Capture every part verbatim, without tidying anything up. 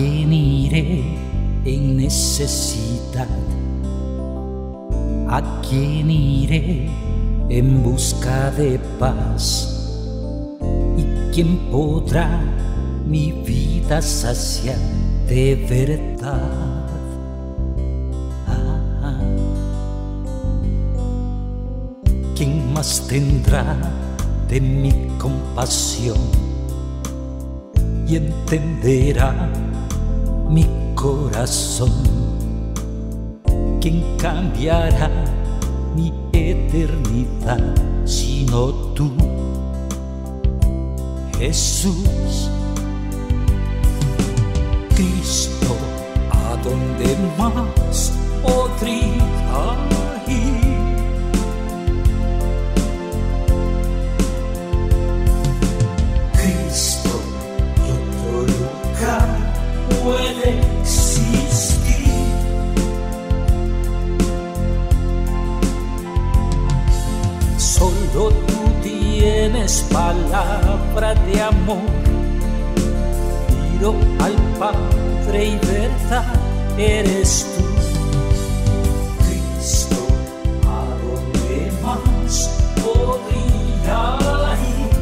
quién iré en necesidad? ¿A quién iré en busca de paz? ¿Y quién podrá mi vida saciar de verdad? Ah, ah. ¿Quién más tendrá de mi compasión y entenderá mi corazón? ¿Quién cambiará mi eternidad sino tú, Jesús? Cristo, ¿a dónde más podría ir? Cristo, ¿y otro lugar puede existir? Solo tú tienes palabra de amor, miro al Padre y verdad eres tú. Cristo, ¿a dónde más podría ir?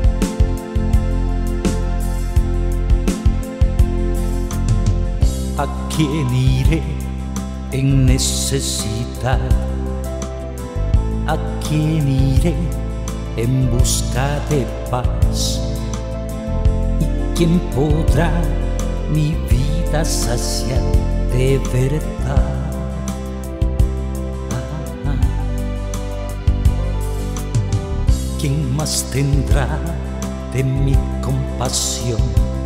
¿A quién iré en necesidad? ¿A quién iré en busca de paz? ¿Y quién podrá mi vida saciar de verdad? Ah, ah. ¿Quién más tendrá de mi compasión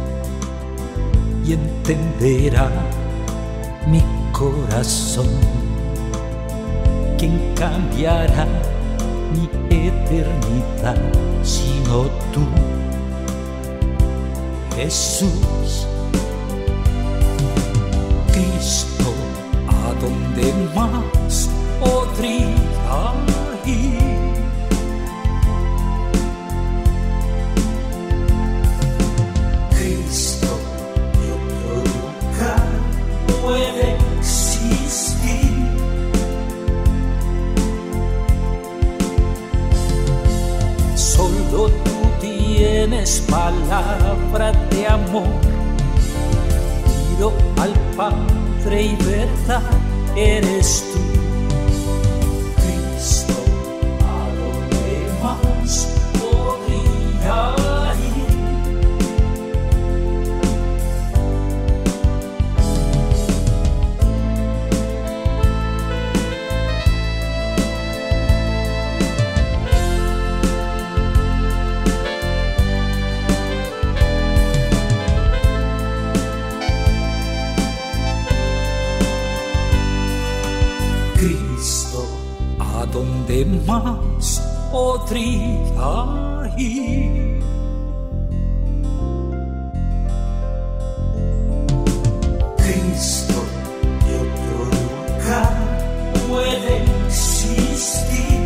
y entenderá mi corazón? ¿Quién cambiará mi eternidad sino tú, Jesús? Cristo, ¿a dónde más podría ir? Cristo, ¿y otro lugar puede existir? Solo tú tienes palabra de amor, miro al Padre y verdad eres tú. Cristo, ¿a dónde más podría ir? Cristo, ¿a dónde más podría ir? Cristo, ¿y otro lugar puede existir?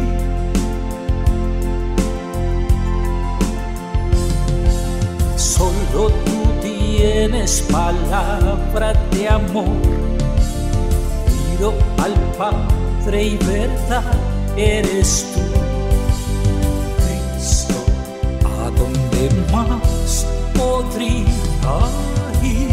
Solo tú tienes palabra de amor, miro al Padre y verdad eres tú. Cristo, ¿a dónde más podría ir?